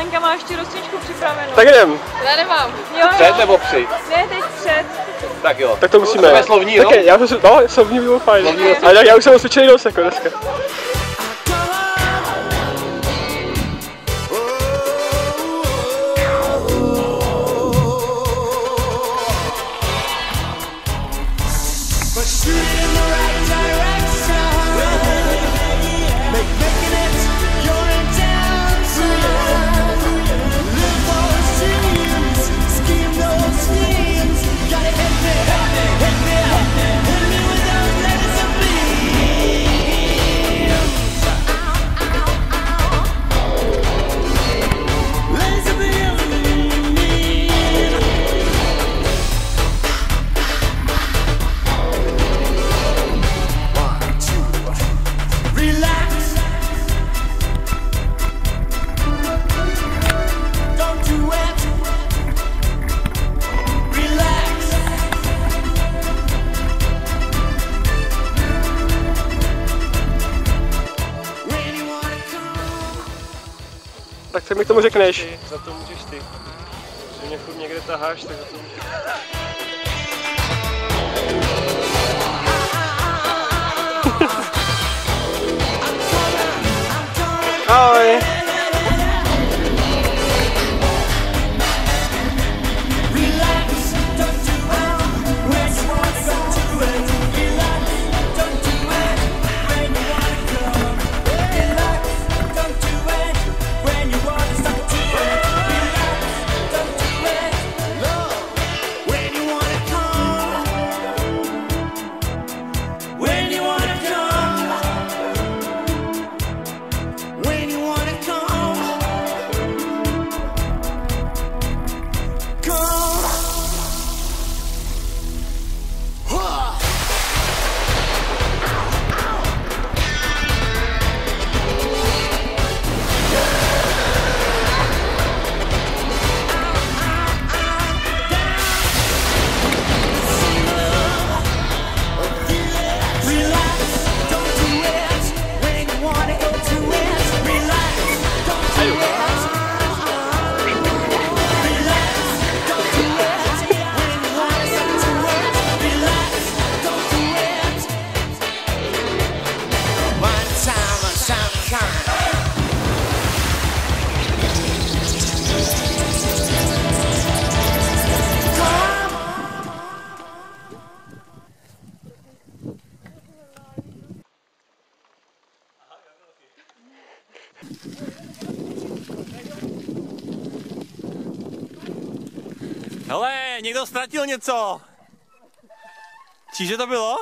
Lenka má ještě rostničku připravenou. Tak jdem. Já nemám. Jo, Před nebo při? Ne, teď před. Tak jo. Tak to musíme. To je slovní, jo? Tak já jsem, no, slovní bylo fajn. Ale já už jsem osvědčený dost jako dneska. Tak co mi k tomu řekneš? Za to můžeš ty. Že mě furt někde taháš, tak za to můžeš. Ahoj. Hele, někdo ztratil něco. Číže to bylo?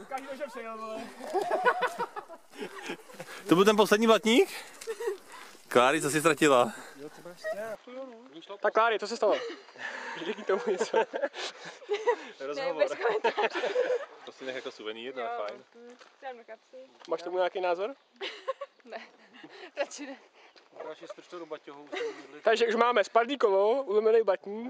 To byl ten poslední blatník? Kláry, co jsi ztratila? Tak Kláry, co se stalo? Řekni tomu něco. Rozhovor. Ne, bez komentářů. To si nech jako suvenýr, to je fajn. Dám do kapsy. Máš tomu nějaký názor? Ne, radši ne. Další strčtou do baťohu. Takže už máme spardíkovo, ulomený batník.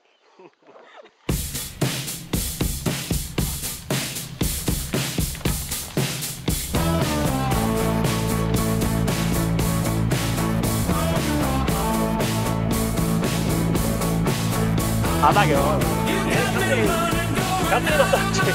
A tak jo. Katry dotáčej.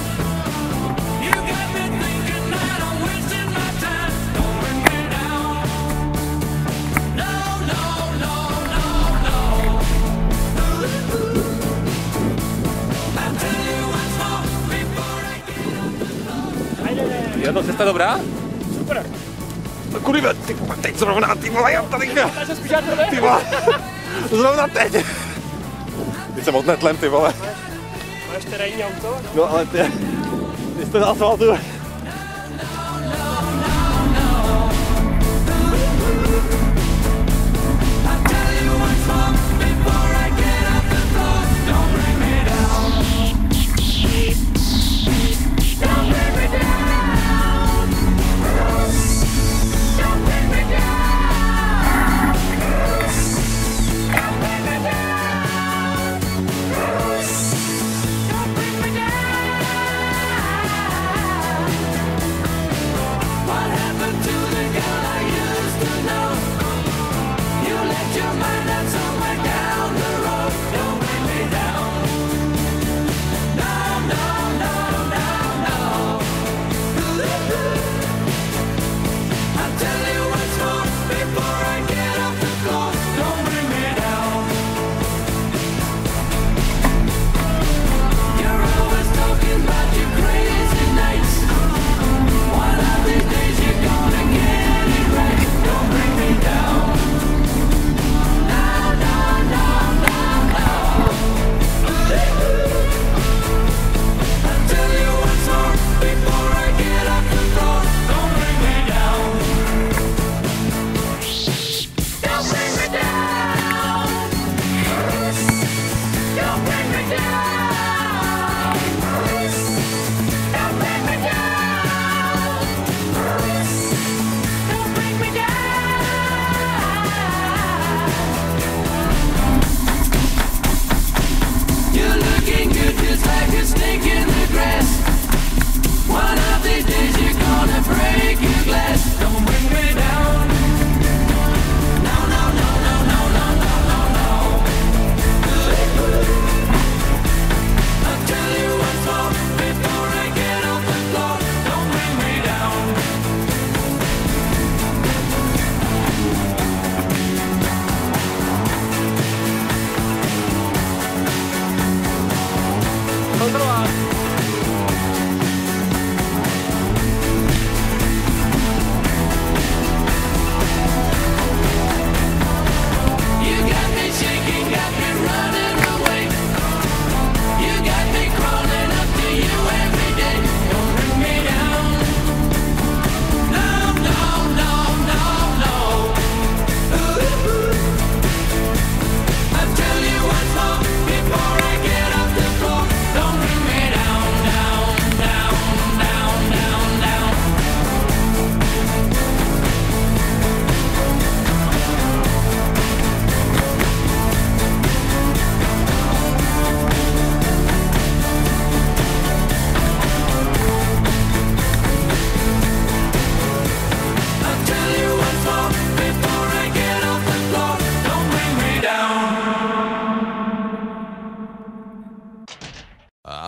Je to cesta dobrá? Super. Kurva, ty vole, teď zrovna, ty vole, já tady, Takže spíš já to ty vole, zrovna teď. Teď jsem odnetlem, ty vole. Máš terénní auto? No ale ty jste na asfaltu.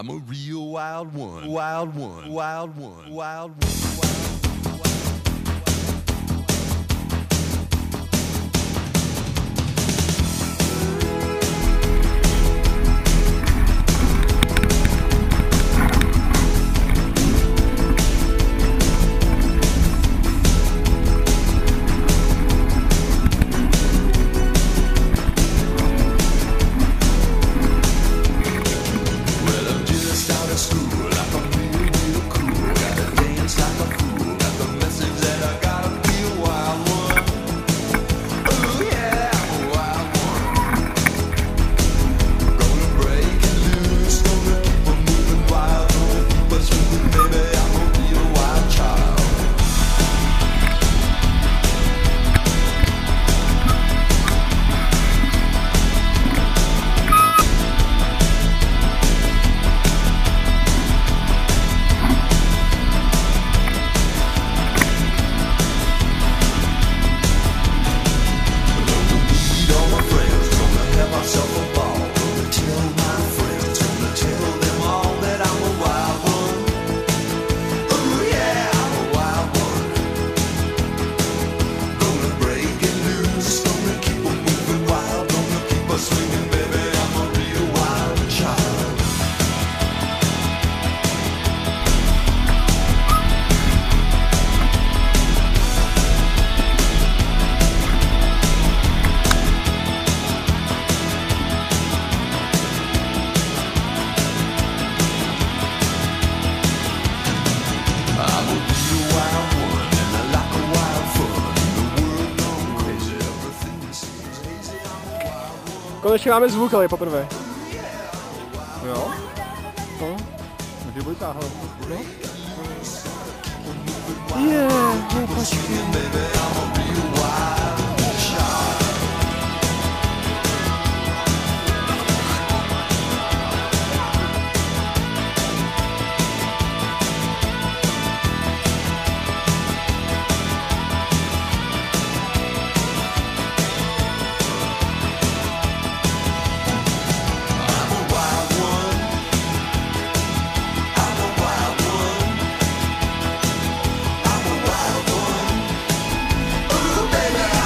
I'm a real wild one, wild one, wild one, wild one, wild one. Konečně máme zvuk, ale poprvé. Jo? No. Může být táhle. No. Baby,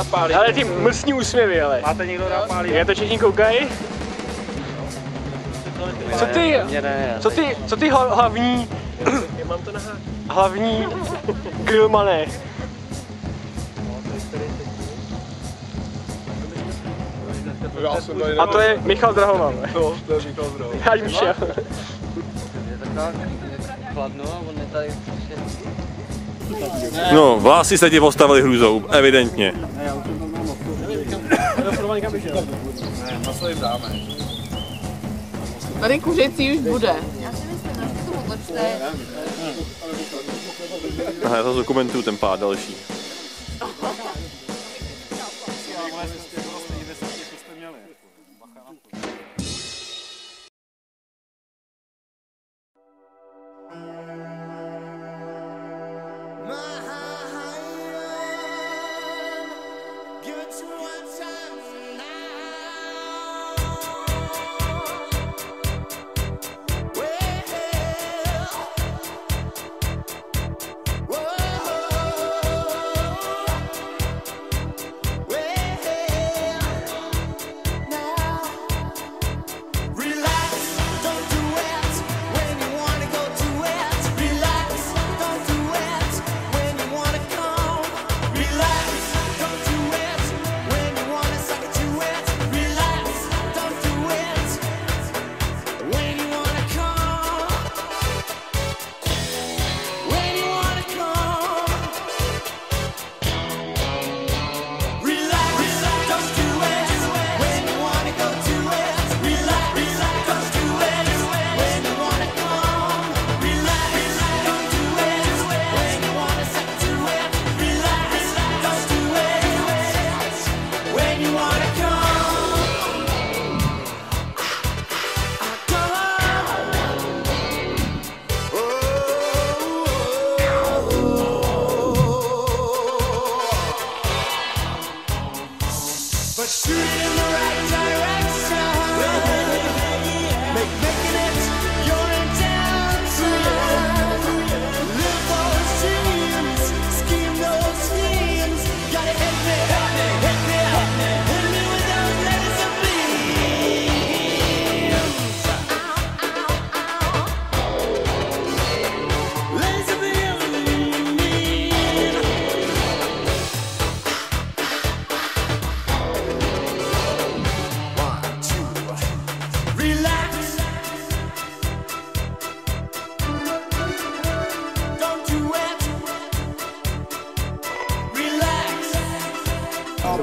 pálí. Ale ty mlsní úsměvy, ale. Máte někdo rád pálí? Já to všichni koukají. Co ty hlavní... Já mám to nahá. Hlavní grillmané. A to je Michal Drahoman. No, to je Michal Drahoman. Já jim šel. No, vlasy se ti postavili hrůzou, evidentně. Tady kuřecí už bude. Aha, já to dokumentuju ten pád další.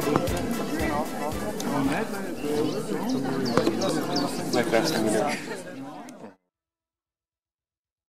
To je krásný video.